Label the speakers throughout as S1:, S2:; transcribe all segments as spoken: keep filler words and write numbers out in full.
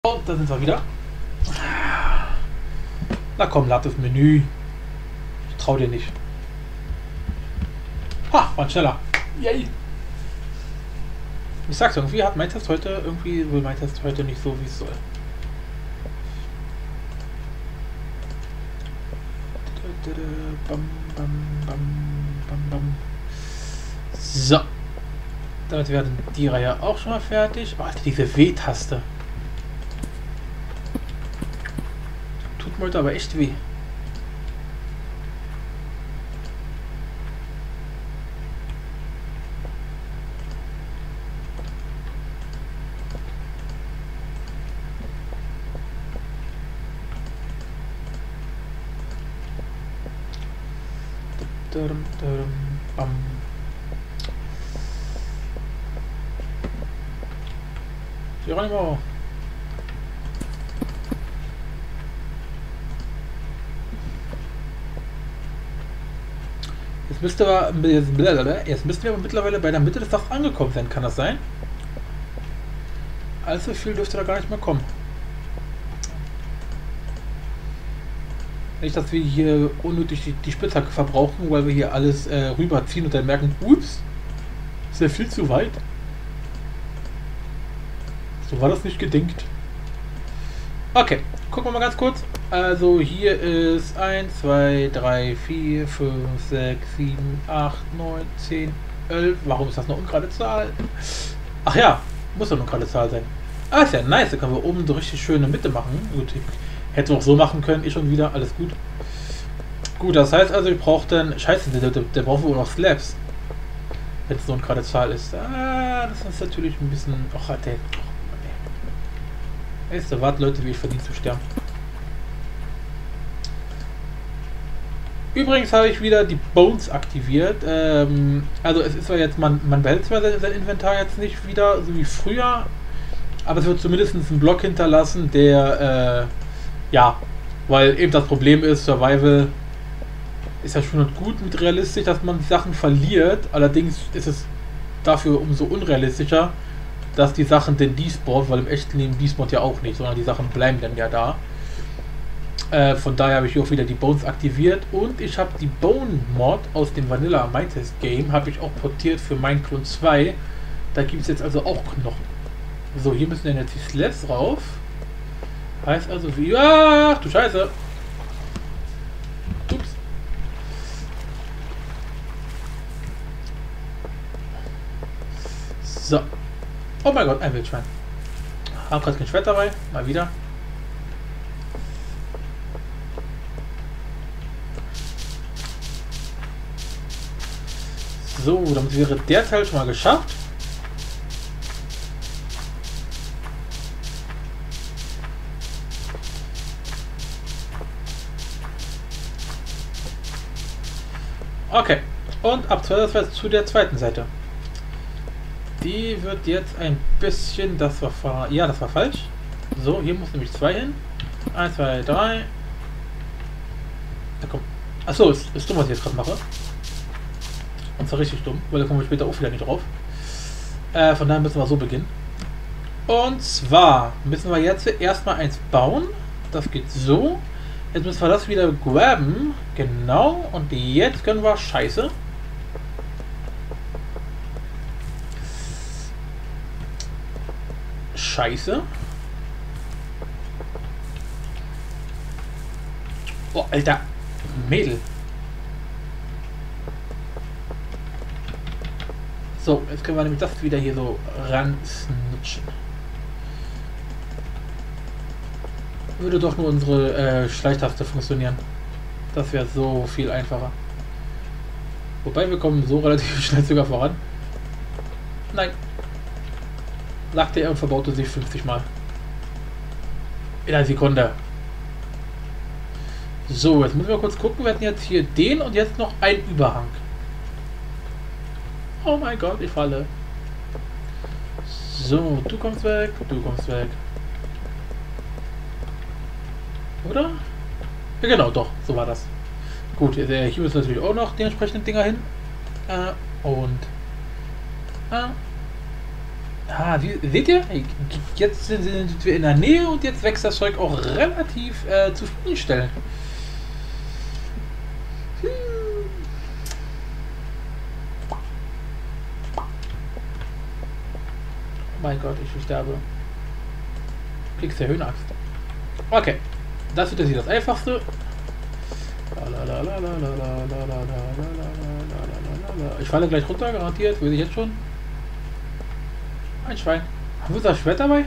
S1: Und da sind wir wieder. Na komm, lad das Menü. Ich trau dir nicht. Ha, war schneller. Yay. Ich sag's irgendwie, hat mein Test heute irgendwie, will mein Test heute nicht so, wie es soll. Bam, bam, bam, bam, bam. So. Damit werden die Reihe auch schon mal fertig. Oh, diese W-Taste. Tut mir heute aber echt weh. Bam. Geronimo. Jetzt müsste wir, jetzt müssten wir aber mittlerweile bei der Mitte des Dachs angekommen sein, kann das sein? Allzu viel dürfte da gar nicht mehr kommen. Nicht, dass wir hier unnötig die, die Spitzhacke verbrauchen, weil wir hier alles äh, rüberziehen und dann merken, ups, ist ja viel zu weit. So war das nicht gedenkt. Okay, gucken wir mal ganz kurz. Also hier ist eins, zwei, drei, vier, fünf, sechs, sieben, acht, neun, zehn, elf. Warum ist das eine ungerade Zahl? Ach ja, muss doch eine ungerade Zahl sein. Ah, ist ja nice, da können wir oben so richtig schöne Mitte machen. Gut, hätte auch so machen können, ich schon wieder, alles gut. Gut, das heißt also, ich brauche dann, scheiße, der, der, der braucht wohl noch Slabs. Wenn es so eine gerade Zahl ist. Ah, das ist natürlich ein bisschen, ach, der, ach, weißt du, warte Leute, wie ich verdiene zu sterben. Übrigens habe ich wieder die Bones aktiviert. Ähm, also es ist zwar jetzt, man, man behält zwar sein, sein Inventar jetzt nicht wieder, so wie früher, aber es wird zumindest einen Block hinterlassen, der, äh, ja, weil eben das Problem ist, Survival ist ja schon gut mit realistisch, dass man Sachen verliert. Allerdings ist es dafür umso unrealistischer, dass die Sachen denn despawnen, weil im echten Leben despawnt ja auch nicht, sondern die Sachen bleiben dann ja da. Äh, von daher habe ich auch wieder die Bones aktiviert und ich habe die Bone Mod aus dem Vanilla Minetest Game habe ich auch portiert für Minecraft zwei. Da gibt es jetzt also auch Knochen. So, hier müssen dann jetzt die Slabs rauf. Heißt also wie... Ach du Scheiße! Ups. So. Oh mein Gott, ein Wildschwein. Haben gerade kein Schwert dabei. Mal wieder. So, damit wäre der Teil schon mal geschafft. Okay, und ab zu der zweiten Seite. Die wird jetzt ein bisschen, das war, ja, das war falsch. So, hier muss nämlich zwei hin. eins, zwei, drei. Ja, komm. Achso, ist, ist dumm, was ich jetzt gerade mache. Und zwar richtig dumm, weil da kommen wir später auch wieder nicht drauf. Äh, von daher müssen wir so beginnen. Und zwar müssen wir jetzt erstmal eins bauen. Das geht so. Jetzt müssen wir das wieder graben. Genau. Und jetzt können wir Scheiße. Scheiße. Oh, Alter. Mädel. So, jetzt können wir nämlich das wieder hier so ran snitchen. Würde doch nur unsere äh, Schleichtaste funktionieren. Das wäre so viel einfacher. Wobei wir kommen so relativ schnell sogar voran. Nein. Lagte er und verbaute sich fünfzig Mal. In einer Sekunde. So, jetzt müssen wir kurz gucken. Wir hatten jetzt hier den und jetzt noch einen Überhang. Oh mein Gott, ich falle. So, du kommst weg, du kommst weg. Oder? Ja genau, doch, so war das. Gut, hier müssen natürlich auch noch die entsprechenden Dinger hin. Äh, und... Äh, Ah, wie, seht ihr? Jetzt sind, sind wir in der Nähe und jetzt wächst das Zeug auch relativ äh, zufriedenstellend. Hm. Mein Gott, ich sterbe. Klicks der Höhenaxt. Okay, das wird jetzt hier das Einfachste. Ich falle gleich runter, garantiert, will ich jetzt schon. Ein Schwein. Haben wir das Schwert dabei?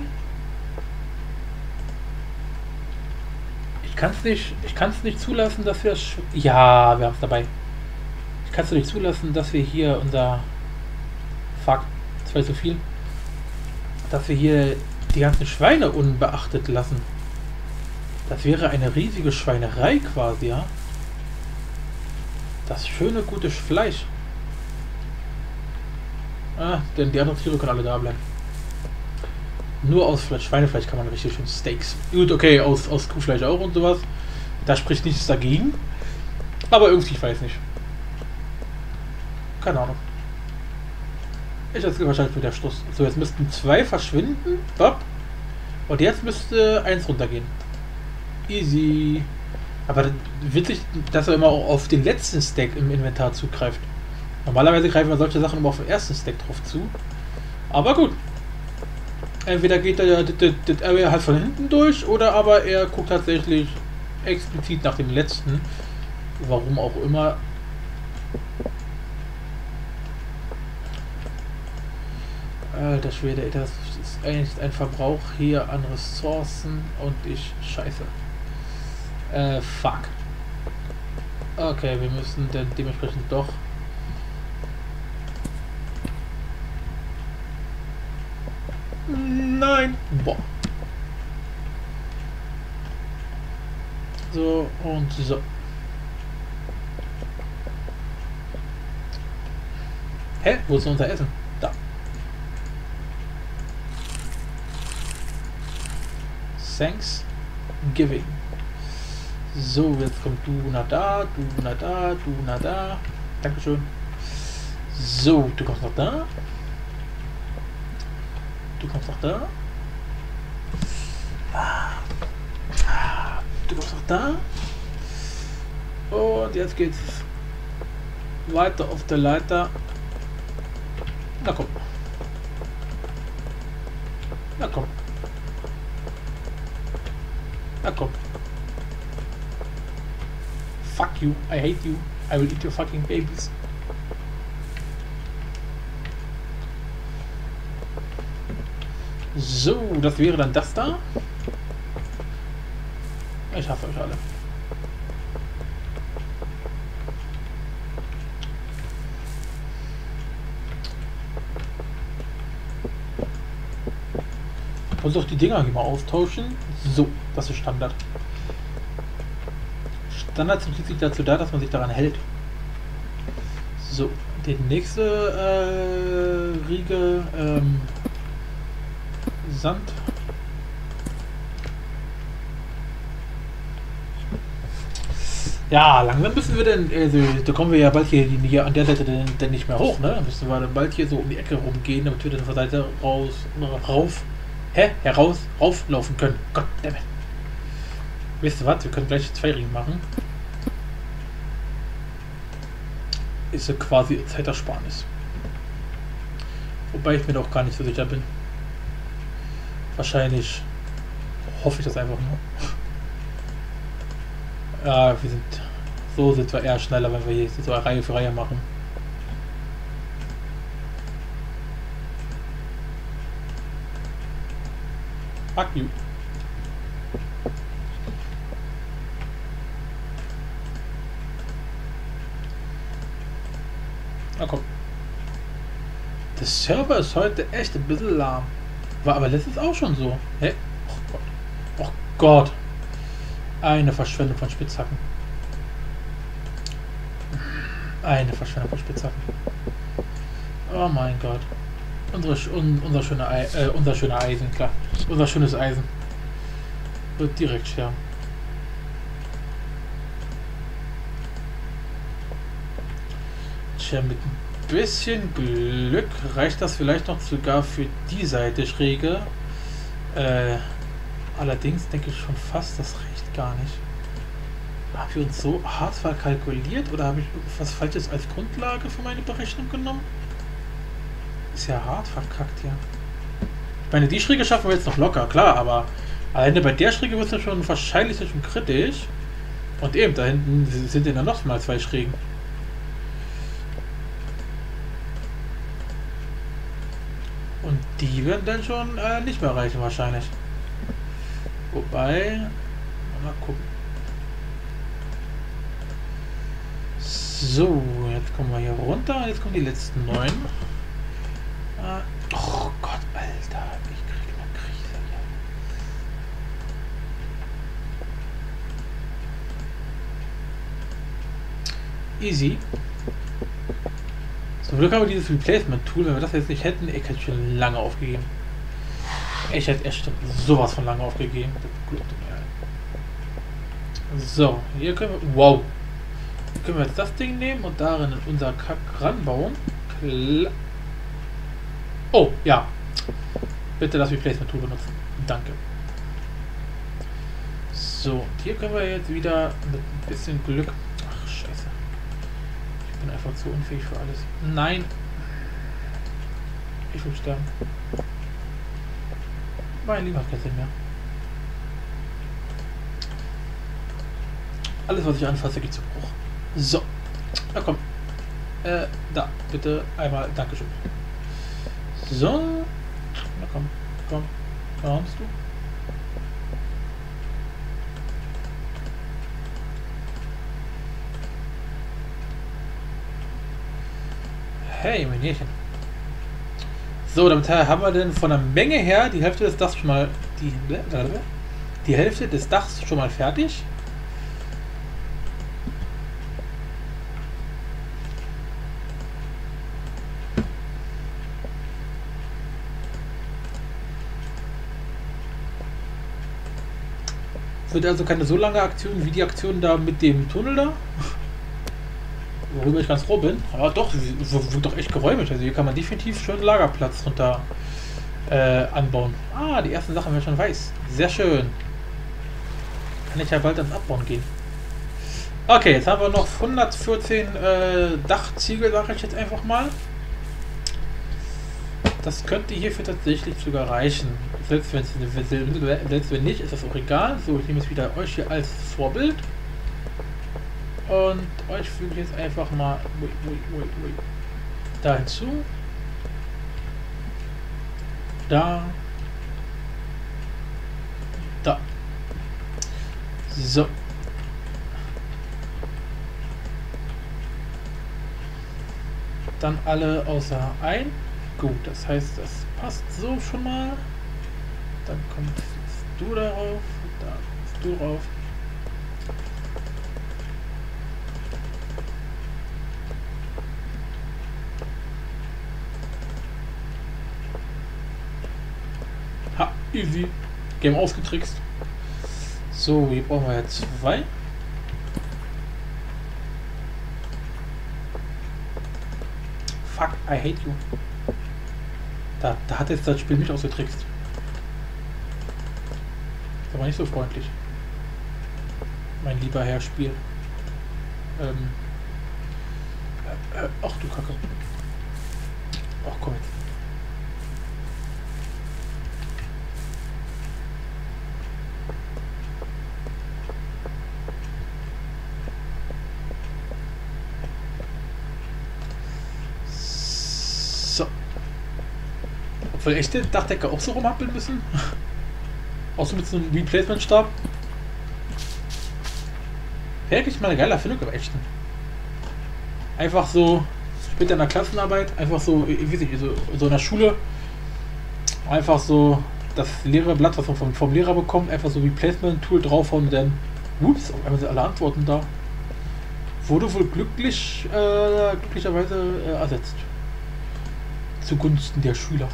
S1: Ich kann es nicht, ich kann es nicht zulassen, dass wir das Sch ja, wir haben es dabei. Ich kann es nicht zulassen, dass wir hier unser Fuck, das war so viel, dass wir hier die ganzen Schweine unbeachtet lassen. Das wäre eine riesige Schweinerei quasi, ja. Das schöne, gute Fleisch. Ah, denn die anderen Tiere können alle da bleiben. Nur aus Schweinefleisch kann man richtig schön Steaks. Gut, okay, aus, aus Kuhfleisch auch und sowas. Da spricht nichts dagegen. Aber irgendwie, ich weiß nicht. Keine Ahnung. Ich erzähle wahrscheinlich mit der Schluss. So, jetzt müssten zwei verschwinden. Bop. Und jetzt müsste eins runtergehen. Easy. Aber witzig, dass er immer auch auf den letzten Stack im Inventar zugreift. Normalerweise greifen wir solche Sachen immer auf den ersten Stack drauf zu. Aber gut. Entweder geht er das Area halt von hinten durch, oder aber er guckt tatsächlich explizit nach dem letzten. Warum auch immer. Alter Schwede, das ist eigentlich ein Verbrauch hier an Ressourcen und ich scheiße. Äh, fuck. Okay, wir müssen dann dementsprechend doch. Nein! Boah. So und so. Hä? Wo ist unser Essen? Da. Thanksgiving. So, jetzt kommt du nach da, du nach da, du nach da. Dankeschön. So, du kommst nach da. Du kommst nach da. Du kommst nach da. Und jetzt geht's weiter auf der Leiter. Na komm. Na komm. Na komm. Fuck you, I hate you, I will eat your fucking babies. So, das wäre dann das da. Ich hasse euch alle. Ich muss auch die Dinger hier mal austauschen. So, das ist Standard. Standard sind schließlich dazu da, dass man sich daran hält. So, die nächste äh, Riege ähm, Sand. Ja, langsam müssen wir denn, also, da kommen wir ja bald hier, hier an der Seite denn, denn nicht mehr hoch, ne? Dann müssen wir dann bald hier so um die Ecke rumgehen, damit wir dann von der Seite raus, rauf, hä? Heraus, rauflaufen können. Goddammit. Wisst ihr was? Wir können gleich zwei Ringe machen. Ist ja quasi Zeitersparnis. Wobei ich mir doch gar nicht so sicher bin. Wahrscheinlich hoffe ich das einfach nur. Ja, wir sind. So sind wir eher schneller, wenn wir hier so eine Reihe für Reihe machen. Fuck you. Na komm. Der Server ist heute echt ein bisschen lahm. War aber letztens auch schon so. Hä? Oh Gott. Oh Gott. Eine Verschwendung von Spitzhacken. Eine Verschwendung von Spitzhacken. Oh mein Gott. Unsere, un, unser, schöner Ei, äh, unser schöner Eisen, klar. Unser schönes Eisen. Wird direkt sterben. Tja, mitten. bisschen Glück reicht das vielleicht noch sogar für die Seite schräge. Äh, allerdings denke ich schon fast, das reicht gar nicht. Haben wir uns so hart verkalkuliert oder habe ich irgendwas Falsches als Grundlage für meine Berechnung genommen? Ist ja hart verkackt hier. Ich meine, die Schräge schaffen wir jetzt noch locker, klar, aber alleine bei der Schräge wird es ja schon wahrscheinlich schon kritisch. Und eben, da hinten sind ja dann noch mal zwei Schrägen. Und die werden dann schon äh, nicht mehr reichen wahrscheinlich. Wobei, mal gucken. So, jetzt kommen wir hier runter. Jetzt kommen die letzten neun. Äh, oh Gott, Alter, ich krieg eine Krise hier. Easy. Zum Glück haben wir dieses Replacement-Tool. Wenn wir das jetzt nicht hätten, ich hätte schon lange aufgegeben. Ich hätte echt sowas von lange aufgegeben. So, hier können wir. Wow! Hier können wir jetzt das Ding nehmen und darin unser Kack ranbauen. Kla oh, ja. Bitte das Replacement-Tool benutzen. Danke. So, hier können wir jetzt wieder mit ein bisschen Glück. Ach, scheiße. Ich bin einfach zu unfähig für alles. Nein. Ich will sterben. Mein lieber kein Sinn mehr. Alles, was ich anfasse, geht zu Bruch. So. Na komm. Äh, da. Bitte einmal. Dankeschön. So. Na komm. Komm. Kommst du? Hey, mein Härchen. So, damit haben wir denn von der Menge her die Hälfte des Dachs schon mal die, die Hälfte des Dachs schon mal fertig. Es wird also keine so lange Aktion wie die Aktion da mit dem Tunnel da. Worüber ich ganz froh bin. Aber doch, wird doch echt geräumig. Also hier kann man definitiv schön Lagerplatz runter äh, anbauen. Ah, die ersten Sachen werden schon weiß. Sehr schön. Kann ich ja bald ans Abbauen gehen. Okay, jetzt haben wir noch hundertvierzehn äh, Dachziegel, sage ich jetzt einfach mal. Das könnte hierfür tatsächlich sogar reichen. Selbst, selbst wenn nicht, ist das auch egal. So, ich nehme jetzt wieder euch hier als Vorbild. Und euch füge ich jetzt einfach mal ui, ui, ui, ui, da hinzu. Da. Da. So. Dann alle außer ein. Gut, das heißt, das passt so schon mal. Dann kommst du darauf. Da kommst du drauf. Ha, easy. Game ausgetrickst. So, hier brauchen wir jetzt zwei. Fuck, I hate you. Da, da hat jetzt das Spiel mich ausgetrickst. Ist aber nicht so freundlich. Mein lieber Herr Spiel. Ähm. Äh, äh, ach du Kacke. Ach komm jetzt. Obwohl echte Dachdecker auch so rumhampeln müssen. Auch so mit so einem Replacement-Stab. Wirklich mal eine geile Erfindung im Echten. Einfach so, später in der Klassenarbeit, einfach so, ich weiß nicht, so, so in der Schule, einfach so das leere Blatt, was man vom, vom Lehrer bekommt, einfach so Replacement-Tool draufhauen und dann, ups, auf einmal sind alle Antworten da. Wurde wohl glücklich, äh, glücklicherweise äh, ersetzt. Zugunsten der Schüler.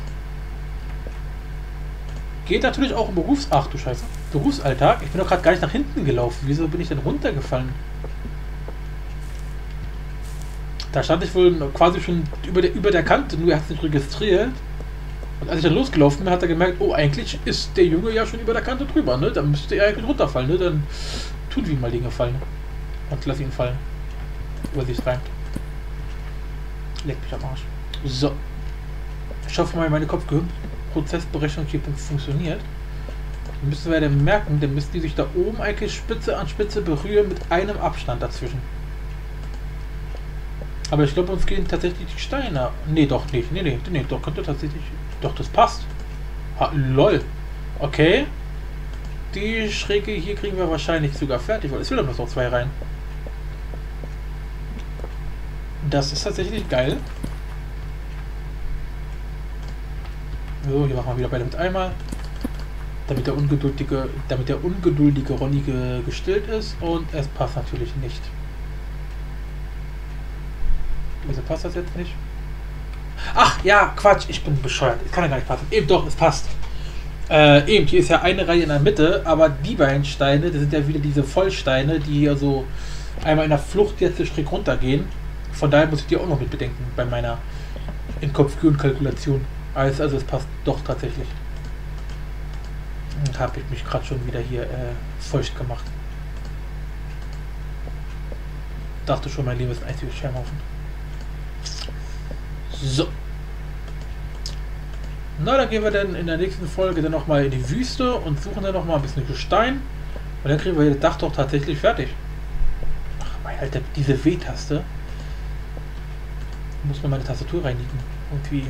S1: Geht natürlich auch im Berufs... Ach du Scheiße. Berufsalltag. Ich bin doch gerade gar nicht nach hinten gelaufen. Wieso bin ich denn runtergefallen? Da stand ich wohl quasi schon über der, über der Kante, nur er hat es nicht registriert. Und als ich dann losgelaufen bin, hat er gemerkt, oh, eigentlich ist der Junge ja schon über der Kante drüber, ne? Dann müsste er eigentlich runterfallen, ne? Dann tun wir ihm mal den Gefallen. Und lass ihn fallen. Über sich rein. Leck mich am Arsch. So. Ich hoffe mal, meine Kopfgehirnprozessberechnung hier funktioniert. Dann müssen wir ja merken, dann müssen die sich da oben eigentlich Spitze an Spitze berühren mit einem Abstand dazwischen. Aber ich glaube, uns gehen tatsächlich die Steine. Nee, doch nicht. Nee, nee, nee, doch könnte tatsächlich. Doch, das passt. Ha, lol. Okay. Die Schräge hier kriegen wir wahrscheinlich sogar fertig, weil es will doch noch zwei rein. Das ist tatsächlich geil. So, hier machen wir wieder beide mit einmal. Damit der ungeduldige, damit der ungeduldige Ronny ge, gestillt ist. Und es passt natürlich nicht. Wieso passt das jetzt nicht? Ach, ja, Quatsch, ich bin bescheuert. Es kann ja gar nicht passen. Eben doch, es passt. Äh, eben, hier ist ja eine Reihe in der Mitte, aber die beiden Steine, das sind ja wieder diese Vollsteine, die also einmal in der Flucht jetzt schräg runtergehen. Von daher muss ich die auch noch mit bedenken bei meiner In-Kopf-Kalkulation. Also, also es passt doch tatsächlich. Habe ich mich gerade schon wieder hier äh, feucht gemacht. Dachte schon, mein Leben ist ein einziges Schermhaufen. So. Na, dann gehen wir dann in der nächsten Folge dann nochmal in die Wüste und suchen dann nochmal ein bisschen Gestein. Und dann kriegen wir das Dach doch tatsächlich fertig. Ach, mein Alter, diese W-Taste. Muss man meine Tastatur reinigen. Irgendwie.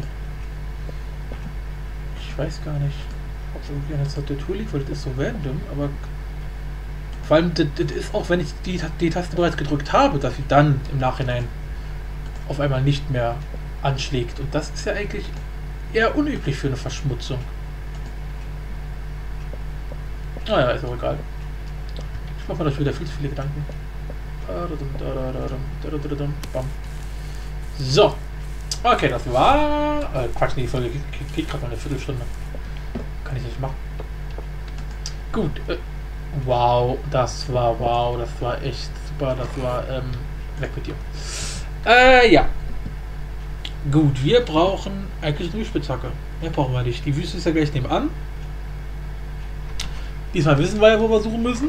S1: Ich weiß gar nicht, ob es irgendwie an der Tastatur liegt, weil das ist so random, aber vor allem, das, das ist auch, wenn ich die, die Taste bereits gedrückt habe, dass sie dann im Nachhinein auf einmal nicht mehr anschlägt. Und das ist ja eigentlich eher unüblich für eine Verschmutzung. Naja, ist auch egal. Ich mache mir da wieder viel zu viele Gedanken. Bam. So. Okay, das war... Äh, Quatsch, die Folge geht, geht gerade mal eine Viertelstunde. Kann ich nicht machen. Gut. Äh, wow, das war wow. Das war echt super. Das war... Ähm, weg mit dir. Äh, ja. Gut, wir brauchen eigentlich eine Spitzhacke. Mehr brauchen wir nicht. Die Wüste ist ja gleich nebenan. Diesmal wissen wir ja, wo wir suchen müssen.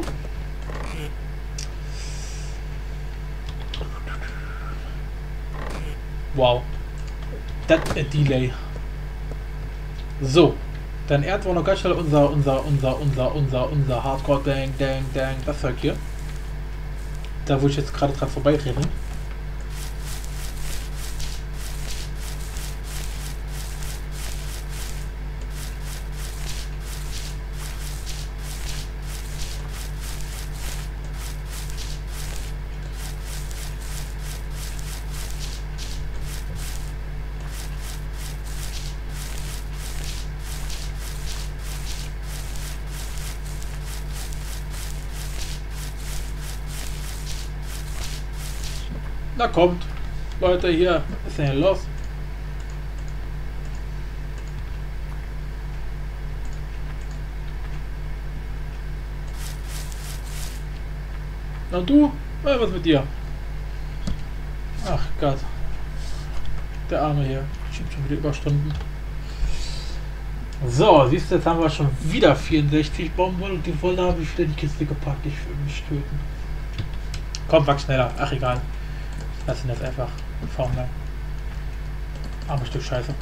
S1: Wow. Das ein Delay. So. Dann erden wir noch ganz schnell unser, unser, unser, unser, unser, unser Hardcore Dang, Dang, Dang, das Zeug hier. Da wo ich jetzt gerade dran vorbeirede. Na kommt, Leute, hier, was ist denn hier los? Und du? Ja, was mit dir? Ach Gott. Der Arme hier. Schiebt schon wieder Überstunden. So, siehst du, jetzt haben wir schon wieder vierundsechzig Baumwolle und die Wolle habe ich wieder in die Kiste gepackt. Ich will mich töten. Komm, wach schneller. Ach, egal. Lass ihn das einfach fahren lang. Armes Stück Scheiße.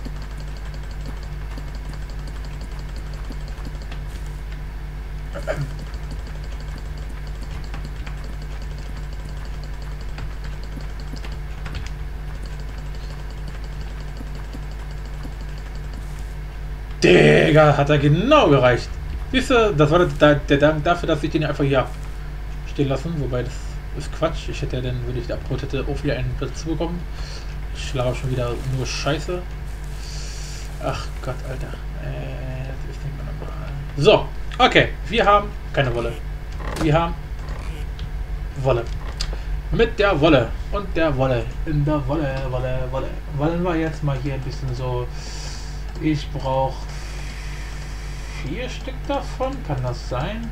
S1: Digga, hat er genau gereicht. Siehst du, das war der, der Dank dafür, dass ich den einfach hier stehen lassen, wobei das ist Quatsch. Ich hätte ja dann, wenn ich da abgeholt hätte, auch wieder einen dazu bekommen. Ich schlage schon wieder nur Scheiße. Ach Gott, Alter. Äh, das ist nicht mehr normal. So, okay. Wir haben keine Wolle. Wir haben Wolle. Mit der Wolle und der Wolle. In der Wolle, Wolle, Wolle. Wollen wir jetzt mal hier ein bisschen so... Ich brauche vier Stück davon. Kann das sein?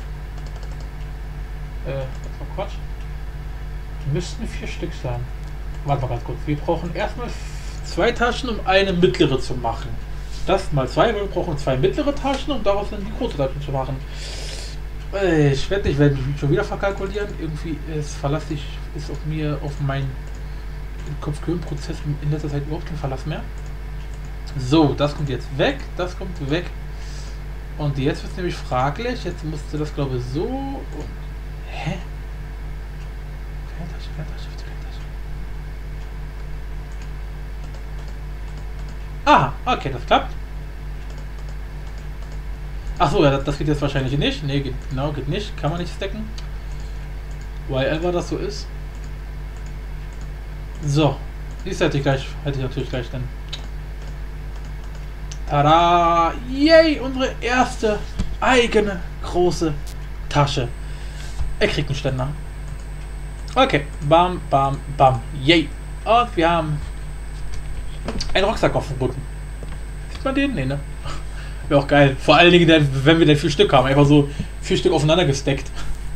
S1: Äh, das war Quatsch. Müssten vier Stück sein. warte mal ganz kurz. Wir brauchen erstmal zwei Taschen, um eine mittlere zu machen. Das mal zwei, weil wir brauchen zwei mittlere Taschen, um daraus dann die große Tasche zu machen. Ich werde nicht, werde mich schon wieder verkalkulieren. Irgendwie ist verlasse ich, ist auf mir, auf meinen Kopf-Gehirn-Prozess in letzter Zeit überhaupt kein Verlass mehr. So, das kommt jetzt weg, das kommt weg. Und jetzt wird es nämlich fraglich. Jetzt musste das, glaube ich, so und. Hä? Keine Tasche, keine Tasche, keine Tasche. Ah, okay, das klappt. Achso, ja, das, das geht jetzt wahrscheinlich nicht. Ne, geht, genau, geht nicht. Kann man nicht stacken. Weil ever das so ist. So. Dies hätte ich gleich, hätte ich natürlich gleich dann. Tada! Yay! Unsere erste eigene große Tasche. Er kriegt einen Ständer. Okay. Bam, bam, bam. Yay! Und wir haben einen Rucksack auf dem Rücken. Sieht man den? Nee, ne? Wäre auch geil. Vor allen Dingen, wenn wir dann vier Stück haben. Einfach so vier Stück aufeinander gesteckt.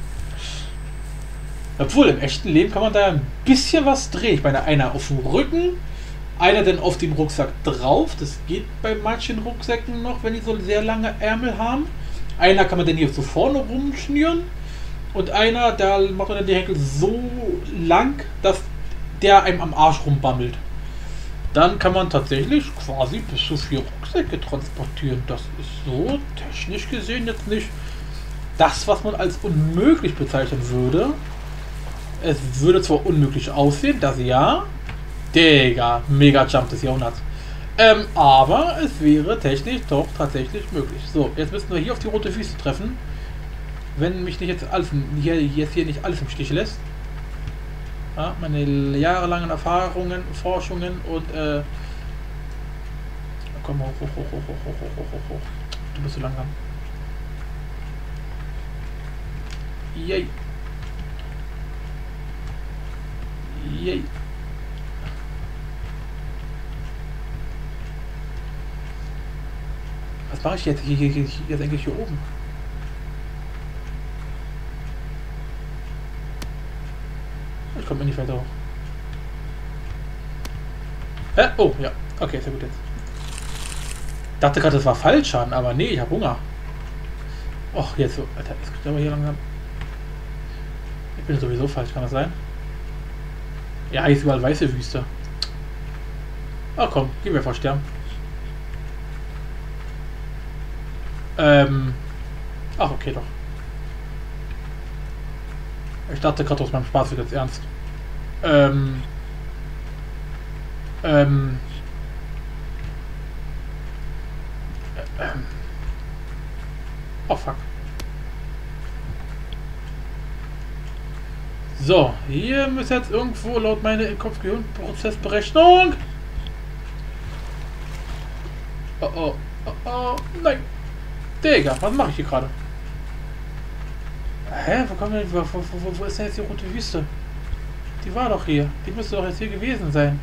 S1: Obwohl, im echten Leben kann man da ein bisschen was drehen. Ich meine, einer auf dem Rücken, einer dann auf dem Rucksack drauf. Das geht bei manchen Rucksäcken noch, wenn die so sehr lange Ärmel haben. Einer kann man dann hier so vorne rumschnüren. Und einer, da macht man dann die Henkel so lang, dass der einem am Arsch rumbammelt. Dann kann man tatsächlich quasi bis zu vier Rucksäcke transportieren. Das ist so technisch gesehen jetzt nicht das, was man als unmöglich bezeichnen würde. Es würde zwar unmöglich aussehen, das ja. Digga, Mega Jump des Jahrhunderts. Ähm, aber es wäre technisch doch tatsächlich möglich. So, jetzt müssen wir hier auf die rote Füße treffen. Wenn mich nicht jetzt alles, hier, jetzt hier nicht alles im Stich lässt. Ja, meine jahrelangen Erfahrungen, Forschungen und äh. Komm hoch, hoch, hoch, hoch, hoch, hoch, hoch, hoch, hoch. Du bist so langsam. Yay. Yay. Was mache ich jetzt hier, hier, hier, jetzt eigentlich hier oben? Ich komme nicht weiter hoch. Hä? Oh, ja. Okay, sehr gut jetzt. Ich dachte gerade, das war Fallschaden, aber nee, ich habe Hunger. Och, jetzt so. Alter, es geht aber hier langsam. Ich bin sowieso falsch, kann das sein? Ja, hier ist überall weiße Wüste. Ach komm, gehen wir einfach sterben. Ähm. Ach, okay, doch. Ich dachte gerade, aus meinem Spaß wird jetzt ernst. Ähm. Ähm. Ähm. Oh fuck. So, hier müsste jetzt irgendwo laut meiner Kopf-Gehirn-Prozessberechnung. Oh oh, oh oh, nein. Digga, was mache ich hier gerade? Hä, wo kommt denn, wo, wo, wo, wo ist denn jetzt die rote Wüste? Die war doch hier. Die müsste doch jetzt hier gewesen sein.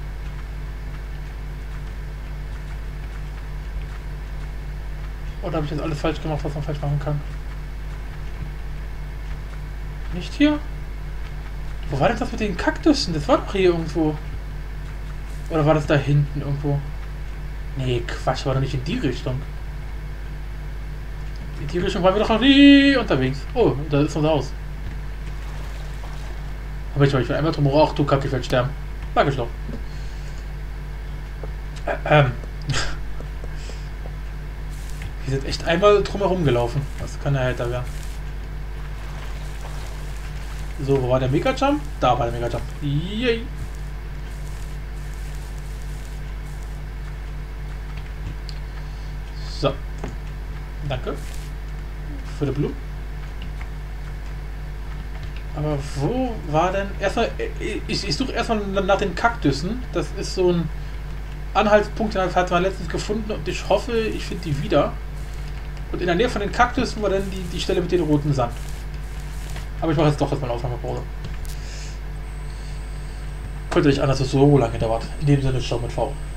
S1: Oder habe ich jetzt alles falsch gemacht, was man falsch machen kann? Nicht hier? Wo war denn das mit den Kaktussen? Das war doch hier irgendwo. Oder war das da hinten irgendwo? Nee, Quatsch, war doch nicht in die Richtung. In die Richtung waren wir doch noch nie unterwegs. Oh, da ist unser Haus. Aber ich, ich will einmal drum herum. Ach du Kacke, ich werde sterben. Sag ich doch. Äh, ähm. Wir sind echt einmal drum herum gelaufen. Das kann ja heiter werden. So, wo war der Mega-Jump? Da war der Mega-Jump. Yay! So. Danke. Für die Blumen. Aber wo war denn... Erstmal, ich, ich suche erstmal nach den Kaktussen. Das ist so ein Anhaltspunkt, den hat man letztens gefunden und ich hoffe, ich finde die wieder. Und in der Nähe von den Kaktussen war dann die, die Stelle mit dem roten Sand. Aber ich mache jetzt doch erstmal eine Aufnahmepause. Könnte nicht anders, dass es so lange dauert. In dem Sinne, ciao mit V.